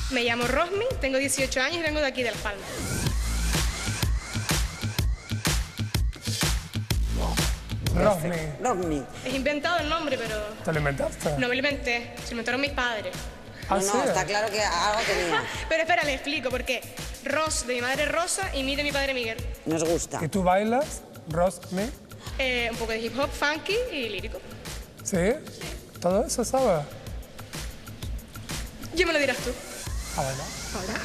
Me llamo Rosmi, tengo 18 años y vengo de aquí de Las Palmas. Rosmi. Es inventado el nombre, pero... ¿Te lo inventaste? No me lo inventé, se lo inventaron mis padres. No, está claro que algo tenía. Pero espera, le explico por qué. Ros de mi madre Rosa y Mi de mi padre Miguel. Nos gusta. ¿Y tú bailas, Rosmi? Un poco de hip hop, funky y lírico. ¿Sí? ¿Todo eso sabes? Ya me lo dirás tú. A ver, Ahora.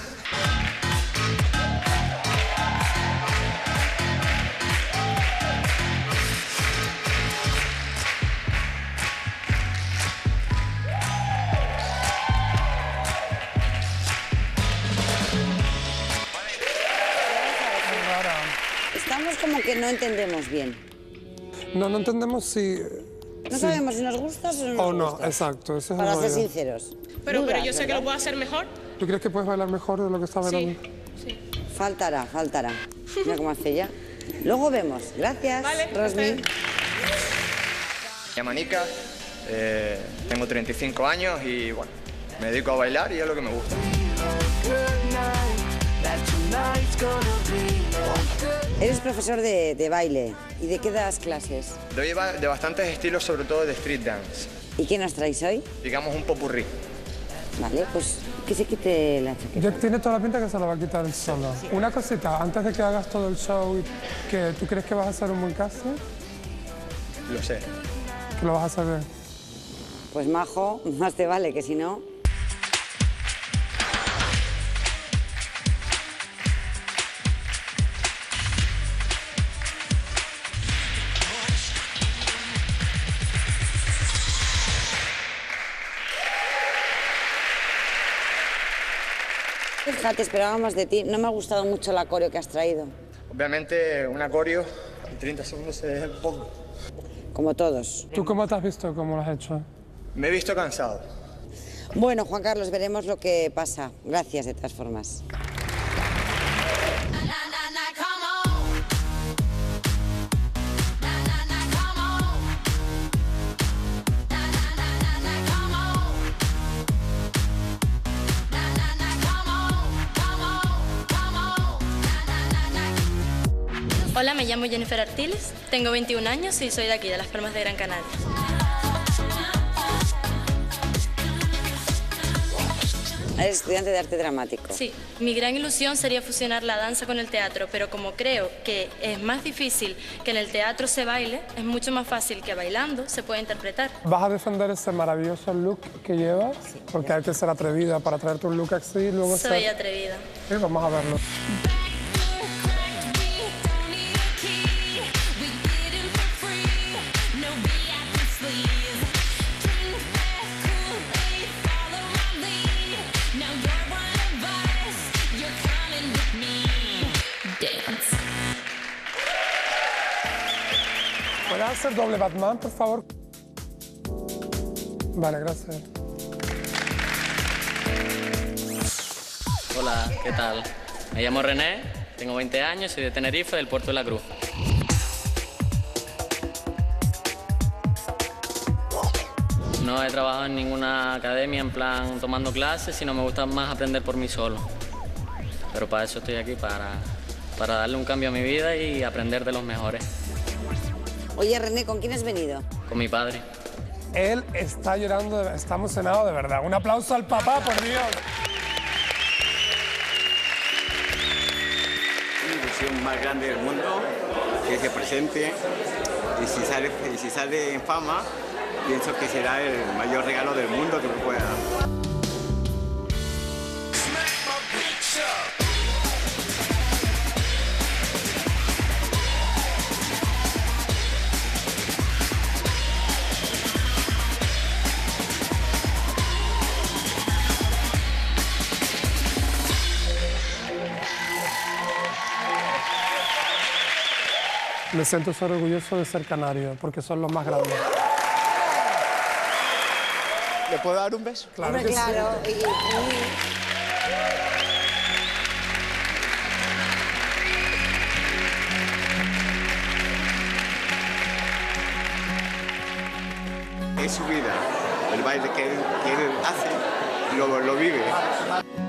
Estamos como que no entendemos bien. No entendemos si... No sabemos si nos gusta o si no nos o no, gusta. exacto. Eso es Para ser rollo. sinceros. Pero Dudas, yo sé que ¿verdad? lo puedo hacer mejor. ¿Tú crees que puedes bailar mejor de lo que está bailando? Sí. Faltará. Mira cómo hace ella. Luego vemos. Gracias, Vale, Rosmi. perfecto. Me llamo Nika, tengo 35 años y bueno, me dedico a bailar y es lo que me gusta. Eres profesor de baile. ¿Y de qué das clases? Doy de bastantes estilos, sobre todo de street dance. ¿Y qué nos traéis hoy? Digamos un popurrí. Vale, pues que se quite la chaqueta. Ya tiene toda la pinta que se lo va a quitar él solo. Una cosita, antes de que hagas todo el show, que ¿tú crees que vas a hacer un buen casting? Lo sé. ¿Que lo vas a hacer bien? Pues majo, más te vale que si no... Fíjate, esperábamos de ti. No me ha gustado mucho la coreo que has traído. Obviamente un coreo en 30 segundos es poco. Como todos. ¿Tú cómo te has visto? ¿Cómo lo has hecho? Me he visto cansado. Bueno, Juan Carlos, veremos lo que pasa. Gracias, de todas formas. Hola, me llamo Jennifer Artiles, tengo 21 años y soy de aquí, de Las Palmas de Gran Canaria. Eres estudiante de arte dramático. Sí, mi gran ilusión sería fusionar la danza con el teatro, pero como creo que es más difícil que en el teatro se baile, es mucho más fácil que bailando se pueda interpretar. ¿Vas a defender ese maravilloso look que llevas? Porque hay que ser atrevida para traerte un look así y luego Soy atrevida. Sí, vamos a verlo. ¿Puedes hacer doble Batman, por favor? Vale, gracias. Hola, ¿qué tal? Me llamo René, tengo 20 años, soy de Tenerife, del Puerto de la Cruz. No he trabajado en ninguna academia en plan tomando clases, sino me gusta más aprender por mí solo. Pero para eso estoy aquí, para darle un cambio a mi vida y aprender de los mejores. Oye, René, ¿con quién has venido? Con mi padre. Él está llorando, está emocionado de verdad. Un aplauso al papá, por Dios. La ilusión más grande del mundo, que se presente, y si sale en fama, pienso que será el mayor regalo del mundo que me pueda dar. Me siento súper orgulloso de ser canario, porque son los más grandes. ¿Le puedo dar un beso? Claro Hombre, que claro. sí. Es su vida, el baile que él hace, lo vive.